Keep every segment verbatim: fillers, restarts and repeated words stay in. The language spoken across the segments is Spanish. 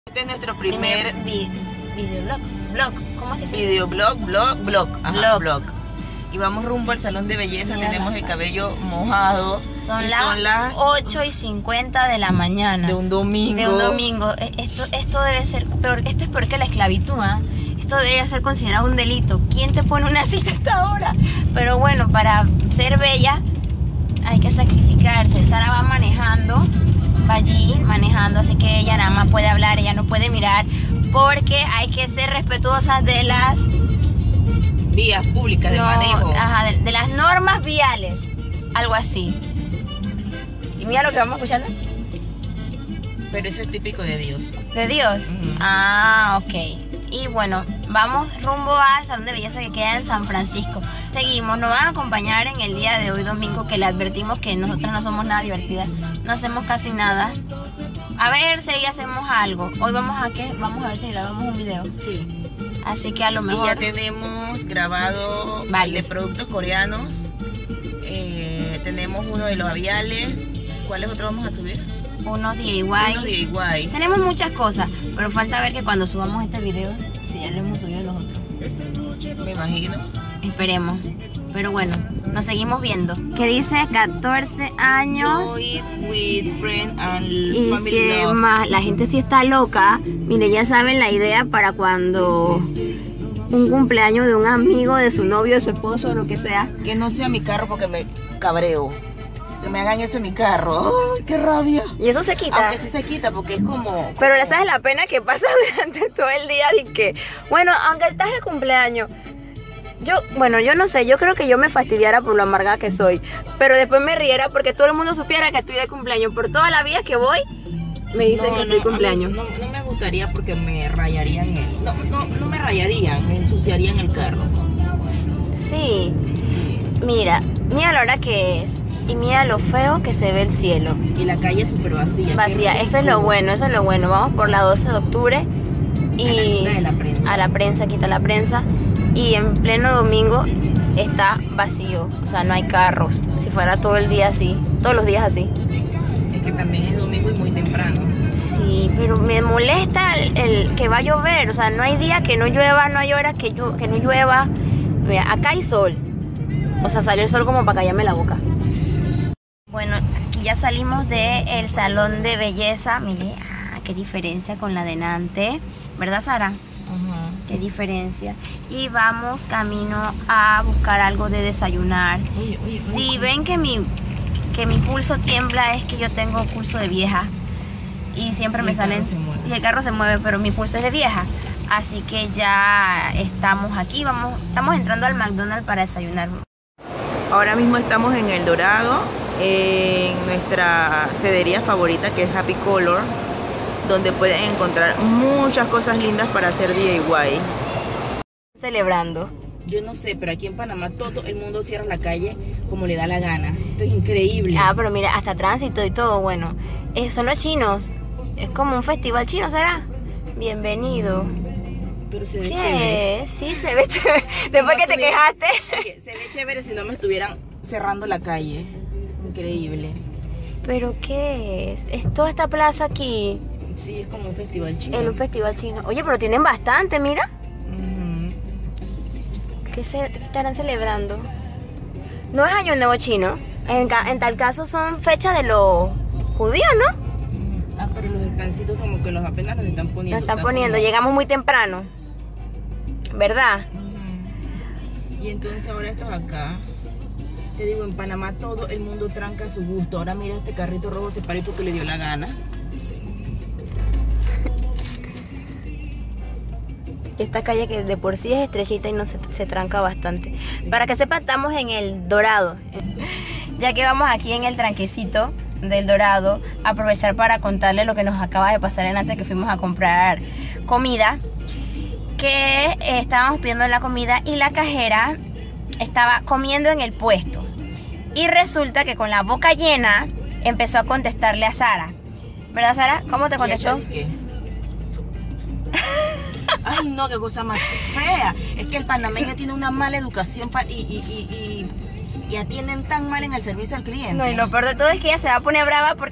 Este es nuestro primer, primer vi, videoblog. Blog. ¿Cómo es que se llama? Videoblog, blog, blog, ajá, Blog. blog. Y vamos rumbo al salón de belleza. Mira, tenemos la- el cabello mojado. Son, y las son las ocho y cincuenta de la mañana. de un domingo. De un domingo. E- Esto, esto debe ser peor. Esto es peor que la esclavitud, ¿ah? Esto debería ser considerado un delito. ¿Quién te pone una cita a esta hora? Pero bueno, para ser bella hay que sacrificarse. Sara va manejando, va allí manejando, así que ella nada más puede hablar, ella no puede mirar, porque hay que ser respetuosas de las Vías públicas de no, manejo. ajá, de, de las normas viales, algo así. Y mira lo que vamos escuchando. Pero ese es típico de Dios. ¿De Dios? Ujú. Ah, ok. Y bueno, vamos rumbo al salón de belleza que queda en San Francisco. Seguimos, nos van a acompañar en el día de hoy domingo, que le advertimos que nosotros no somos nada divertidas, no hacemos casi nada. A ver si hacemos algo. Hoy vamos a qué, vamos a ver si grabamos un video. Sí. Así que a lo Y mejor ya tenemos grabado Varios. de productos coreanos. Eh, tenemos uno de los labiales. ¿Cuáles otros vamos a subir? unos D I Uno de Y. Iguay. Tenemos muchas cosas, pero falta ver que cuando subamos este video, si ya lo hemos subido los otros. Me imagino. Esperemos. Pero bueno, nos seguimos viendo. Que dice catorce años. Joy with friend and Y family si love. más, la gente sí está loca. Mire, ya saben la idea para cuando un cumpleaños de un amigo, de su novio, de su esposo, lo que sea. Que no sea mi carro porque me cabreo. Que me hagan eso en mi carro. ¡Ay, qué rabia! Y eso se quita. Aunque sí se quita porque es como... Pero le sabes la pena que pasa durante todo el día y que, bueno, aunque estás de cumpleaños, yo, bueno, yo no sé, yo creo que yo me fastidiara por lo amargada que soy, pero después me riera porque todo el mundo supiera que estoy de cumpleaños. Por toda la vida que voy, me dicen No, que no, estoy a cumpleaños. mí No, no me gustaría porque me rayarían el... No, no, no me rayarían, me ensuciarían el carro. Sí, Sí. mira, mira la hora que es y mira lo feo que se ve el cielo. Y la calle es súper vacía. Vacía, Qué eso es lo rico. bueno, eso es lo bueno. Vamos por la doce de octubre y A la altura de la prensa. a la prensa, quita la prensa, y en pleno domingo está vacío, o sea, no hay carros. Si fuera todo el día así, todos los días así. Es que también es domingo y muy temprano. Sí, pero me molesta el, el que va a llover, o sea, no hay día que no llueva, no hay hora que, llu- que no llueva. Mira, acá hay sol, o sea, salió el sol como para callarme la boca. Bueno, aquí ya salimos del salón de belleza. Mire, ah, qué diferencia con la de Nantes, ¿verdad, Sara? Ajá. Qué diferencia. Y vamos camino a buscar algo de desayunar. Oye, oye, Si oye. ven que mi, que mi pulso tiembla, es que yo tengo pulso de vieja. Y siempre Y me el carro salen... se mueve. Y el carro se mueve, pero mi pulso es de vieja. Así que ya estamos aquí, vamos, estamos entrando al McDonald's para desayunar. Ahora mismo estamos en El Dorado, en nuestra cedería favorita que es Happy Color, donde pueden encontrar muchas cosas lindas para hacer D I Y. Celebrando. Yo no sé, pero aquí en Panamá todo el mundo cierra la calle como le da la gana. Esto es increíble. Ah, pero mira, hasta tránsito y todo, bueno. Eh, son los chinos. Es como un festival chino, ¿será? Bienvenido. Pero se ve ¿Qué? chévere. Sí, se ve chévere. Después no que te tuviera- quejaste. Oye, se ve chévere si no me estuvieran cerrando la calle. Increíble. ¿Pero qué es? Es toda esta plaza aquí Sí, es como un festival chino. en un festival chino. Oye, pero tienen bastante, mira. Ujú. ¿Qué se qué estarán celebrando? No es Año Nuevo chino. En, ca- en tal caso son fechas de los judíos, ¿no? Ah, pero los estancitos como que los apenas los están poniendo. Nos están Está poniendo. como- Llegamos muy temprano. ¿Verdad? Ujú. Y entonces ahora estos acá. Te digo, en Panamá todo el mundo tranca a su gusto. Ahora mira, este carrito rojo se paró porque le dio la gana. Esta calle que de por sí es estrechita y no se, se tranca bastante. Para que sepa, estamos en El Dorado. Ya que vamos aquí en el tranquecito del Dorado, aprovechar para contarle lo que nos acaba de pasar en antes que fuimos a comprar comida. Que eh, estábamos pidiendo la comida y la cajera estaba comiendo en el puesto. Y resulta que con la boca llena empezó a contestarle a Sara. ¿Verdad, Sara? ¿Cómo te contestó? ¿Y qué? Ay, no, qué cosa más fea. Es que el panameño tiene una mala educación pa- y, y, y, y, y atienden tan mal en el servicio al cliente. No, y lo peor de todo es que ella se va a poner brava porque tú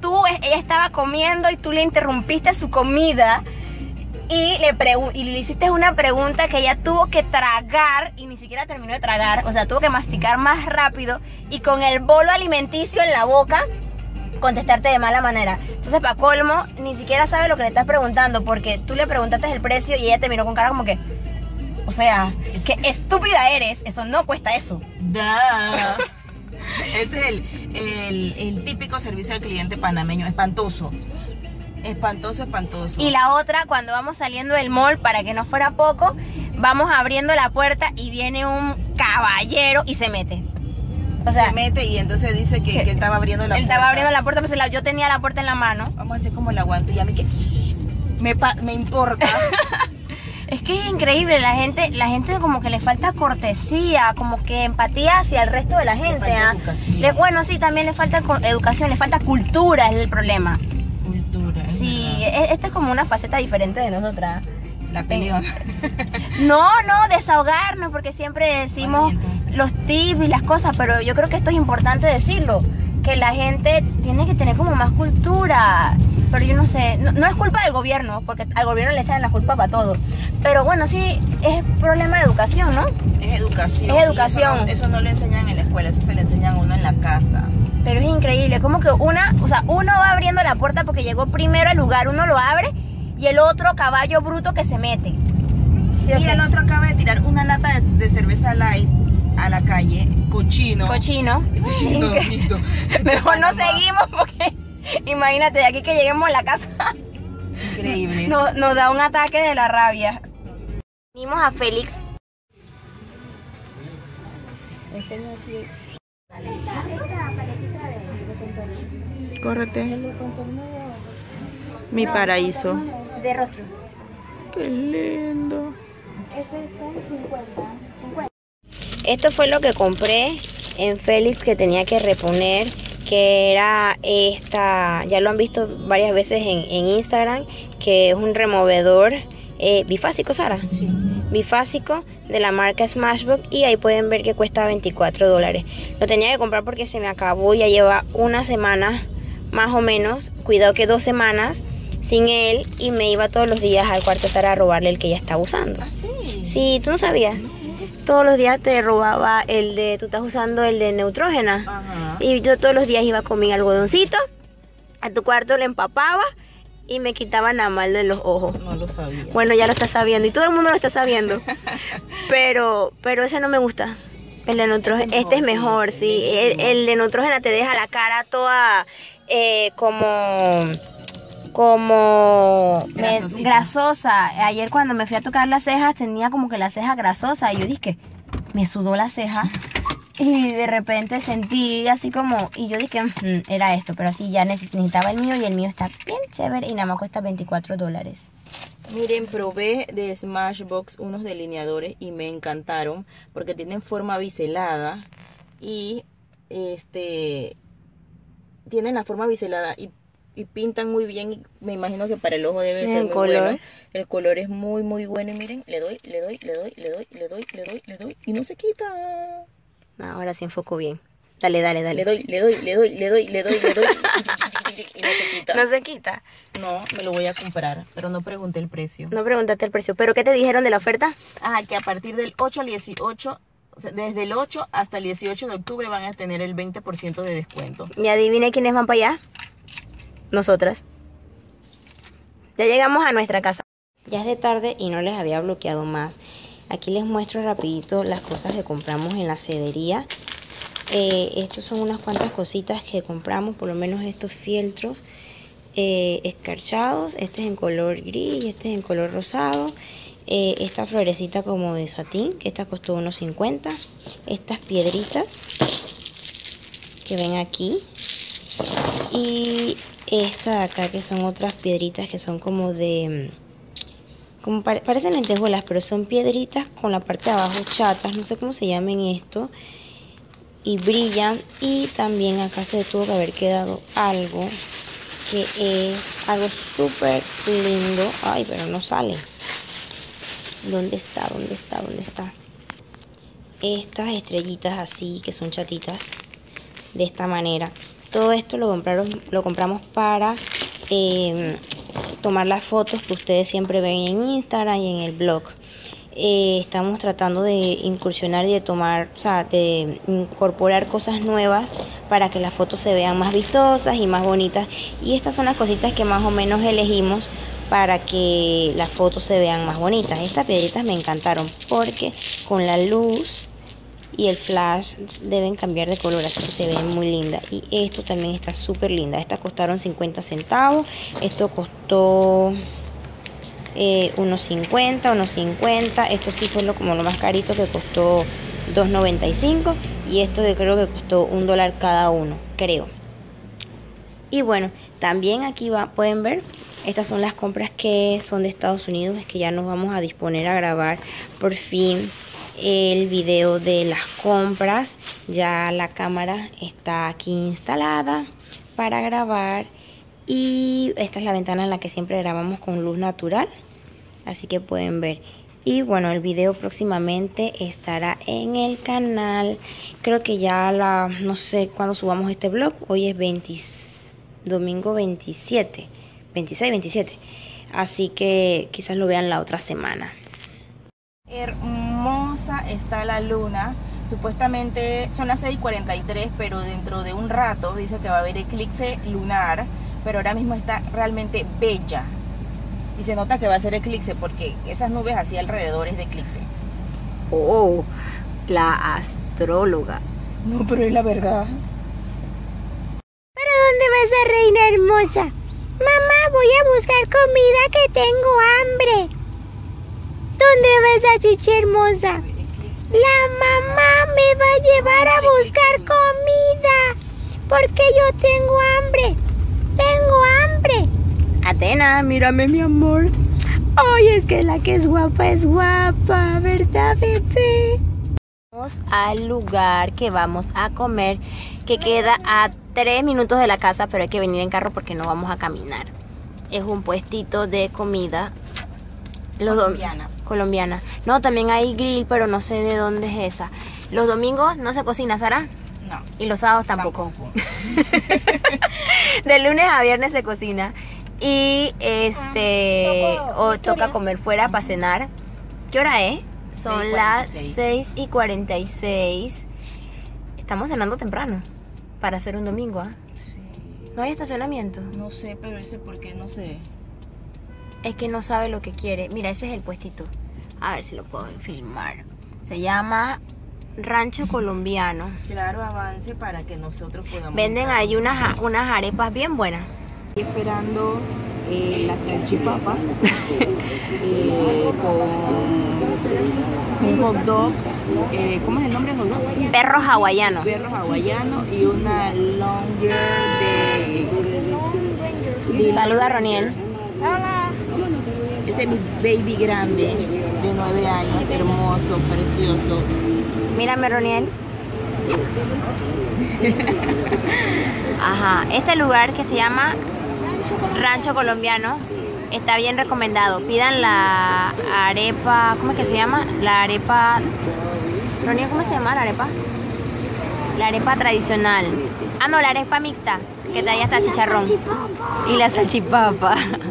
tú, ella estaba comiendo y tú le interrumpiste su comida y le, y le hiciste una pregunta que ella tuvo que tragar y ni siquiera terminó de tragar, o sea, tuvo que masticar más rápido y con el bolo alimenticio en la boca contestarte de mala manera. Entonces, para colmo, ni siquiera sabe lo que le estás preguntando porque tú le preguntaste el precio y ella te miró con cara como que, o sea, qué estúpida eres, eso no cuesta eso. Da. Es el, el, el típico servicio al cliente panameño, espantoso. Espantoso, espantoso. Y la otra, cuando vamos saliendo del mall, para que no fuera poco, vamos abriendo la puerta y viene un caballero y se mete. O sea, se mete y entonces dice que, que él estaba abriendo la él puerta. Él estaba abriendo la puerta, pues la, yo tenía la puerta en la mano. Vamos a hacer como el aguanto y a mí que me, me importa. Es que es increíble, la gente, la gente como que le falta cortesía, como que empatía hacia el resto de la gente. Le falta ¿ah? educación. Le, bueno, sí, también le falta educación, le falta cultura, es el problema. Cultura. Sí, es, esto es como una faceta diferente de nosotras. La peleón. No, no, desahogarnos, porque siempre decimos los tips y las cosas, pero yo creo que esto es importante decirlo, que la gente tiene que tener como más cultura. Pero yo no sé, no, no es culpa del gobierno, porque al gobierno le echan la culpa para todo. Pero bueno, sí, es problema de educación, ¿no? Es educación. Es educación. Eso no, eso no lo enseñan en la escuela, eso se le enseñan a uno en la casa. Pero es increíble, como que una, o sea, uno va abriendo la puerta porque llegó primero al lugar, uno lo abre, y el otro caballo bruto que se mete. ¿Sí, y el otro acaba de tirar una lata de, de cerveza light a la calle, cochino. Cochino. Lindo, lindo. Mejor no seguimos porque... Imagínate, de aquí que lleguemos a la casa. Increíble. No, nos da un ataque de la rabia. Venimos a Félix. Córrete. Mi paraíso. De rostro. Qué lindo. Ese está en cincuenta. cincuenta. Esto fue lo que compré en Félix que tenía que reponer. Que era esta, ya lo han visto varias veces en, en Instagram, que es un removedor eh, bifásico, Sara. Sí. Bifásico de la marca Smashbox y ahí pueden ver que cuesta veinticuatro dólares. Lo tenía que comprar porque se me acabó, ya lleva una semana más o menos, cuidado que dos semanas sin él y me iba todos los días al cuarto de Sara a robarle el que ella estaba usando. ¿Ah, sí? Sí, ¿tú no sabías? Todos los días te robaba el de, tú estás usando el de Neutrógena. Ajá. Y yo todos los días iba con mi algodoncito, a tu cuarto le empapaba y me quitaba nada más de los ojos. No lo sabía. Bueno, ya lo está sabiendo y todo el mundo lo está sabiendo. pero pero ese no me gusta. El de Neutrógena, este es mejor, sí. sí. El, el de Neutrógena te deja la cara toda eh, como... como me, grasosa. Ayer cuando me fui a tocar las cejas tenía como que la ceja grasosa y yo dije, me sudó la ceja y de repente sentí así como, y yo dije, mmm, era esto, pero así ya necesitaba el mío y el mío está bien chévere y nada más cuesta veinticuatro dólares. Miren, probé de Smashbox unos delineadores y me encantaron porque tienen forma biselada y este tienen la forma biselada y Y pintan muy bien y me imagino que para el ojo debe ser muy color. bueno. El color es muy muy bueno y miren, le doy, le doy, le doy, le doy, le doy, le doy, le doy y no se quita. Ahora sí enfoco bien. Dale, dale, dale. Le doy, le doy, le doy, le doy, le doy, le doy y no se quita. No se quita. No, me lo voy a comprar, pero no pregunté el precio. No preguntaste el precio, ¿pero qué te dijeron de la oferta? Ah, que a partir del ocho al dieciocho, o sea, desde el ocho hasta el dieciocho de octubre van a tener el veinte por ciento de descuento. Y adivine quiénes van para allá. Nosotras. Ya llegamos a nuestra casa. Ya es de tarde y no les había bloqueado más. Aquí les muestro rapidito las cosas que compramos en la cedería. Eh, estos son unas cuantas cositas que compramos, por lo menos estos fieltros eh, escarchados. Este es en color gris y este es en color rosado. Eh, esta florecita como de satín, que esta costó unos cincuenta. Estas piedritas que ven aquí. Y esta de acá que son otras piedritas que son como de... como pare, parecen lentejuelas, pero son piedritas con la parte de abajo chatas, no sé cómo se llamen esto. Y brillan. Y también acá se tuvo que haber quedado algo que es algo súper lindo. Ay, pero no sale. ¿Dónde está? ¿Dónde está? ¿Dónde está? Estas estrellitas así que son chatitas de esta manera. todo esto lo, compraron, lo compramos para eh, tomar las fotos que ustedes siempre ven en Instagram y en el blog. Eh, estamos tratando de incursionar y de tomar, o sea, de incorporar cosas nuevas para que las fotos se vean más vistosas y más bonitas. Y estas son las cositas que más o menos elegimos para que las fotos se vean más bonitas. Estas piedritas me encantaron porque con la luz y el flash deben cambiar de color, así que se ven muy lindas. Y esto también está súper linda. Estas costaron cincuenta centavos. Esto costó eh, unos cincuenta, unos cincuenta. Esto sí fue lo, como lo más carito, que costó dos noventa y cinco. Y esto que creo que costó un dólar cada uno, creo. Y bueno, también aquí va, pueden ver, estas son las compras que son de Estados Unidos. Es que ya nos vamos a disponer a grabar por fin el video de las compras. Ya la cámara está aquí instalada para grabar. Y esta es la ventana en la que siempre grabamos con luz natural. Así que pueden ver. Y bueno, el video próximamente estará en el canal. Creo que ya la, no sé cuándo subamos este vlog. Hoy es veinte, domingo veintisiete, veintiséis, veintisiete. Así que quizás lo vean la otra semana. Hermosa está la luna. Supuestamente son las seis y cuarenta y tres, pero dentro de un rato dice que va a haber eclipse lunar. Pero ahora mismo está realmente bella. Y se nota que va a ser eclipse porque esas nubes así alrededor es de eclipse. Oh, la astróloga. No, pero es la verdad. ¿Para dónde vas a, reina hermosa? Mamá, voy a buscar comida que tengo hambre. ¿Dónde vas a, chichi hermosa? La mamá me va a llevar a buscar comida porque yo tengo hambre. Tengo hambre. Atena, mírame, mi amor. Ay, es que la que es guapa es guapa, ¿verdad, bebé? Vamos al lugar que vamos a comer, que queda a tres minutos de la casa, pero hay que venir en carro porque no vamos a caminar. Es un puestito de comida. Los Colombiana. Colombiana. No, también hay grill, pero no sé de dónde es esa. Los domingos no se cocina, Sara. No. Y los sábados tampoco. Tampoco. De lunes a viernes se cocina. Y este o toca comer fuera para cenar. ¿Qué hora es? Son las seis y cuarenta y seis. Estamos cenando temprano para hacer un domingo, ¿ah? ¿eh? Sí. ¿No hay estacionamiento? No sé, pero ese por qué no sé. Es que no sabe lo que quiere. Mira, ese es el puestito. A ver si lo puedo filmar. Se llama Rancho Colombiano. Claro, avance para que nosotros podamos. Venden entrar. ahí unas, unas arepas bien buenas. Estoy esperando eh, las salchipapas eh, con un hot dog. Eh, ¿Cómo es el nombre del hot dog? Perro hawaiano. Perro hawaiano y una longer de. Saluda a Roniel. Hola. Ese es mi baby grande de nueve años, hermoso, precioso. Mírame, Roniel. Ajá, este lugar que se llama Rancho Colombiano está bien recomendado. Pidan la arepa, ¿cómo es que se llama? La arepa, Roniel, ¿cómo se llama la arepa? La arepa tradicional. Ah, no, la arepa mixta, que trae hasta chicharrón. Y la salchipapa.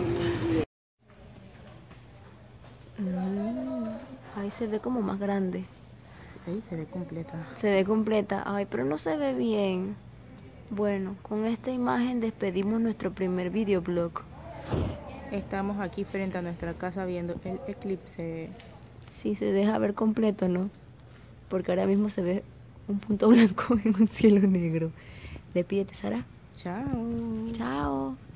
Ahí se ve como más grande. Ahí se ve completa. Se ve completa. Ay, pero no se ve bien. Bueno, con esta imagen despedimos nuestro primer videoblog. Estamos aquí frente a nuestra casa viendo el eclipse. Sí, se deja ver completo, ¿no? Porque ahora mismo se ve un punto blanco en un cielo negro. Despídete, Sara. Chao. Chao.